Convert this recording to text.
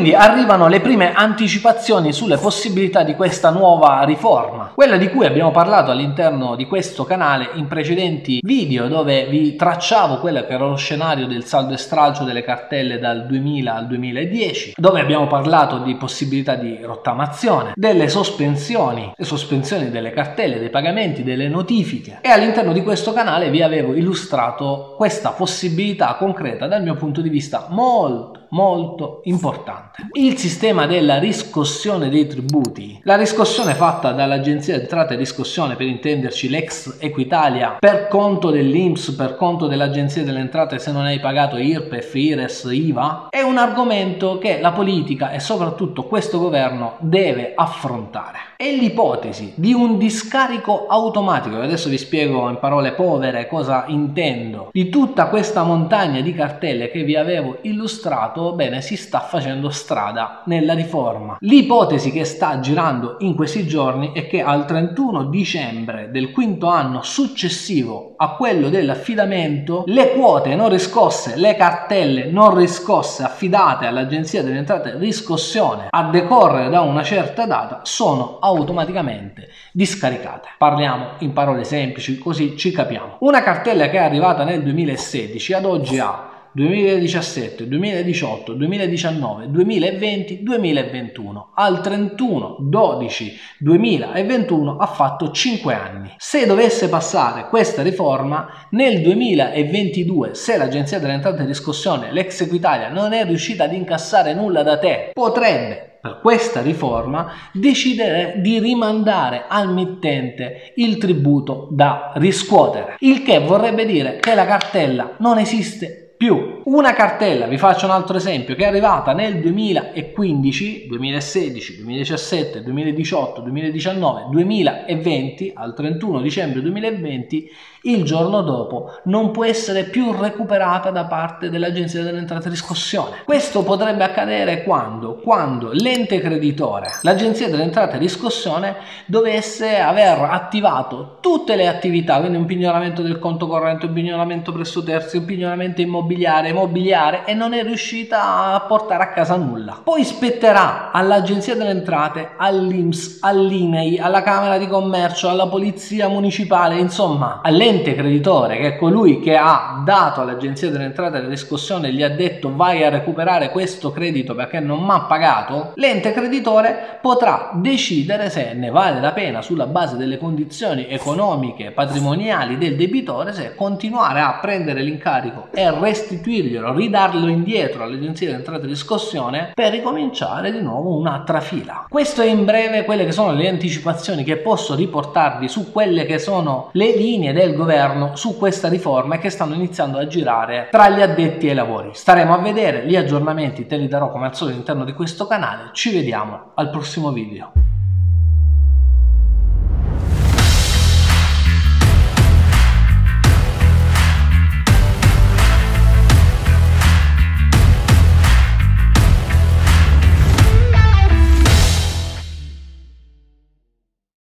Quindi arrivano le prime anticipazioni sulle possibilità di questa nuova riforma, quella di cui abbiamo parlato all'interno di questo canale in precedenti video, dove vi tracciavo quello che era lo scenario del saldo e stralcio delle cartelle dal 2000 al 2010, dove abbiamo parlato di possibilità di rottamazione, delle sospensioni, le sospensioni delle cartelle, dei pagamenti, delle notifiche, e all'interno di questo canale vi avevo illustrato questa possibilità concreta dal mio punto di vista molto importante. Il sistema della riscossione dei tributi, la riscossione fatta dall'Agenzia di Entrate e Riscossione, per intenderci l'ex Equitalia, per conto dell'INPS, per conto dell'Agenzia delle Entrate se non hai pagato IRPEF, IRES, IVA, è un argomento che la politica e soprattutto questo governo deve affrontare. È l'ipotesi di un discarico automatico, e adesso vi spiego in parole povere cosa intendo, di tutta questa montagna di cartelle che vi avevo illustrato. Bene, si sta facendo strada nella riforma. L'ipotesi che sta girando in questi giorni è che al 31 dicembre del quinto anno successivo a quello dell'affidamento, le quote non riscosse, le cartelle non riscosse affidate all'Agenzia delle Entrate e Riscossione a decorrere da una certa data sono automaticamente discaricate. Parliamo in parole semplici così ci capiamo. Una cartella che è arrivata nel 2016 ad oggi ha 2017, 2018, 2019, 2020, 2021. Al 31/12/2021 ha fatto 5 anni. Se dovesse passare questa riforma nel 2022, se l'Agenzia delle Entrate e Riscossione, l'ex Equitalia, non è riuscita ad incassare nulla da te, potrebbe per questa riforma decidere di rimandare al mittente il tributo da riscuotere, il che vorrebbe dire che la cartella non esiste più. Una cartella, vi faccio un altro esempio, che è arrivata nel 2015, 2016, 2017, 2018, 2019, 2020, al 31 dicembre 2020, il giorno dopo non può essere più recuperata da parte dell'Agenzia delle Entrate e Riscossione. Questo potrebbe accadere quando l'ente creditore, l'Agenzia delle Entrate e Riscossione, dovesse aver attivato tutte le attività, quindi un pignoramento del conto corrente, un pignoramento presso terzi, un pignoramento immobiliare, e non è riuscita a portare a casa nulla. Poi spetterà all'Agenzia delle Entrate, all'INPS, all'INEI, alla Camera di Commercio, alla Polizia Municipale, insomma all'ente creditore, che è colui che ha dato all'Agenzia delle Entrate e Riscossione e gli ha detto vai a recuperare questo credito perché non mi ha pagato. L'ente creditore potrà decidere se ne vale la pena, sulla base delle condizioni economiche patrimoniali del debitore, se continuare a prendere l'incarico e restituirglielo, ridarlo indietro all'Agenzia delle Entrate e Riscossione per ricominciare di nuovo un'altra fila. Questo è in breve quelle che sono le anticipazioni che posso riportarvi su quelle che sono le linee del governo su questa riforma e che stanno iniziando a girare tra gli addetti ai lavori. Staremo a vedere, gli aggiornamenti te li darò come al solito all'interno di questo canale. Ci vediamo al prossimo video.